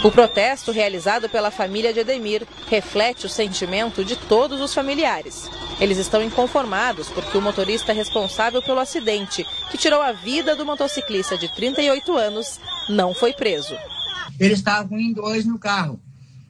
O protesto realizado pela família de Edemir reflete o sentimento de todos os familiares. Eles estão inconformados porque o motorista responsável pelo acidente, que tirou a vida do motociclista de 38 anos, não foi preso. Eles estavam em dois no carro.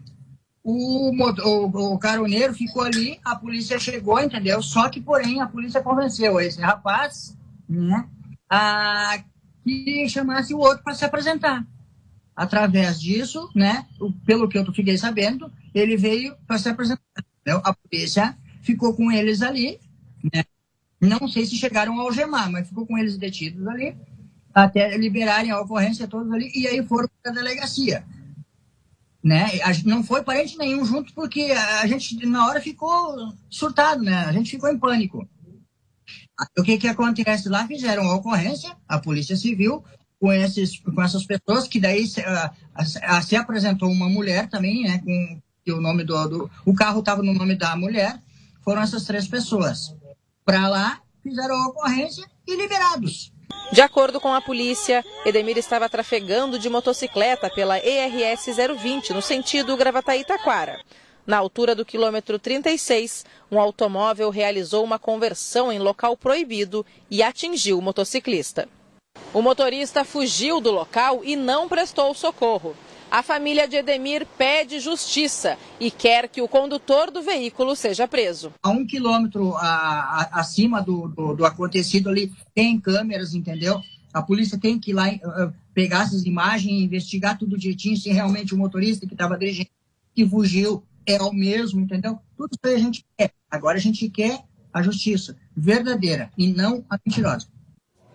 O caroneiro ficou ali, a polícia chegou, entendeu? Só que, porém, a polícia convenceu esse rapaz, né, que chamasse o outro para se apresentar. Através disso, né, pelo que eu fiquei sabendo, ele veio para se apresentar. Entendeu? A polícia ficou com eles ali, né? Não sei se chegaram a algemar, mas ficou com eles detidos ali, até liberarem a ocorrência todos ali, e aí foram para a delegacia. Né? Não foi parente nenhum junto, porque a gente na hora ficou surtado, né? A gente ficou em pânico. O que acontece lá? Fizeram a ocorrência, a Polícia Civil, com essas pessoas, que daí se apresentou uma mulher também, né? Com o nome o carro estava no nome da mulher, foram essas 3 pessoas. Para lá, fizeram a ocorrência e liberados. De acordo com a polícia, Edemir estava trafegando de motocicleta pela ERS 020, no sentido Gravataí-Taquara. Na altura do quilômetro 36, um automóvel realizou uma conversão em local proibido e atingiu o motociclista. O motorista fugiu do local e não prestou socorro. A família de Edemir pede justiça e quer que o condutor do veículo seja preso. A 1 quilômetro acima do acontecido ali tem câmeras, entendeu? A polícia tem que ir lá pegar essas imagens e investigar tudo direitinho, se realmente o motorista que estava dirigindo, que fugiu, é o mesmo, entendeu? Tudo isso aí a gente quer. Agora a gente quer a justiça verdadeira e não a mentirosa.